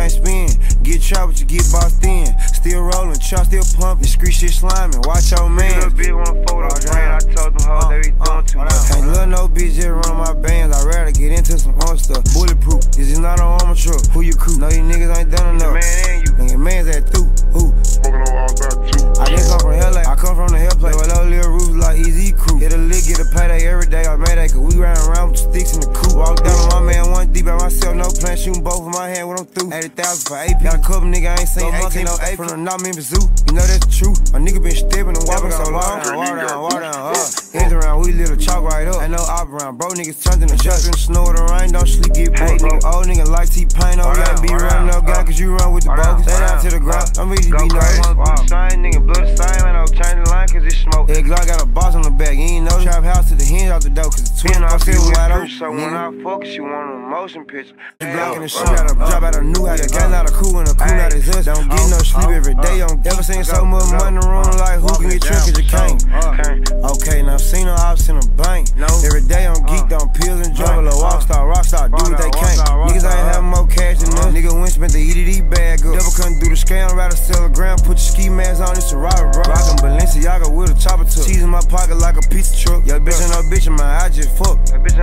can't spin. Get trapped, but you get bossed in. Still rolling, chop, still pumping. Street shit sliming, watch your man. Little bitch wanna photo brand. I told them hoes they be doing too much. Can't love no bitch, just run my bands. I'd rather get into some fun stuff. Bulletproof, this is not an armor truck. Who you crew? No, you niggas ain't done enough. Man and you. Nigga, man's at through. Who? Smoking on all that too. I didn't come from LA, I come from the hell place. With low little roofs like Easy Crew. Get a lick, get a payday every day. I made that cause we ran around with sticks in the coupe. Walk down on my man, one deep by myself, no plan. Shooting both of my hand when I'm through. 80,000 for AP. Got a couple nigga I ain't seen 18 no 8 from the not Memphis Zoo. You know that's the truth. A nigga been stepping and walking so long. Walk down. Hands around, we lit a chalk right up. Ain't no op around, bro. Niggas turned in the judge in the snow or the rain. Don't sleep, get broke. Bro, old nigga like T-Pain. Oh, yeah, be running up gun cause you run with the bogus. Stay down to the ground. I'm easy to be nice. Same nigga, blood the same. Ain't no change the line cause it's smoke. That Glock got a boss on the back. You ain't know. Trap house to the hinge out the door cause the twin I feel wide open. So when I focus, you want a motion picture. The Glock in the shit out of drop out of new house. Got out of cool and a cool out is us. Don't get no sleep every day. Never seen so much money in the room like who can get tricked cause you can't. Okay, now I've seen no ops in a bank. Every day I'm geeked on pills and drugs. A rockstar, do what they can't. Niggas ain't having more cash than us. Nigga went spent the EDD bag up. Never couldn't do the scam, rather sell a gram. Put your ski mask on, it's a robber, bro. Rockin' Balenciaga with a chopper tuck. Cheese in my pocket like a pizza truck. Yo, bitch ain't no bitch of mine, I just fuck.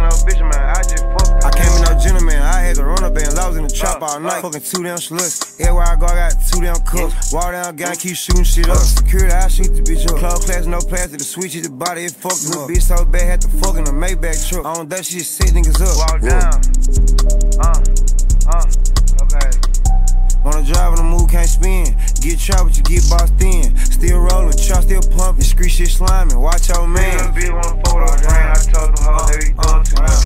I came in no gentleman, I had to run up and I was in the trap all night. Fucking 2 damn sluts. Everywhere I go, I got 2 damn cups. Walk down, gotta keep shooting shit up. Security, I shoot the bitch up. Close class, no plastic, the switch hit the body, it fucked me up. Bitch so bad, had to fuck in a Maybach truck. On that shit, set niggas up. Walk down. Okay. Wanna drive on the move, can't spin. Get trapped, but you get bossed in. Still rolling, chop, still pumping. Street shit sliming, watch your man. Little bitch wanna photo brand. I told them hoes they be doing too much.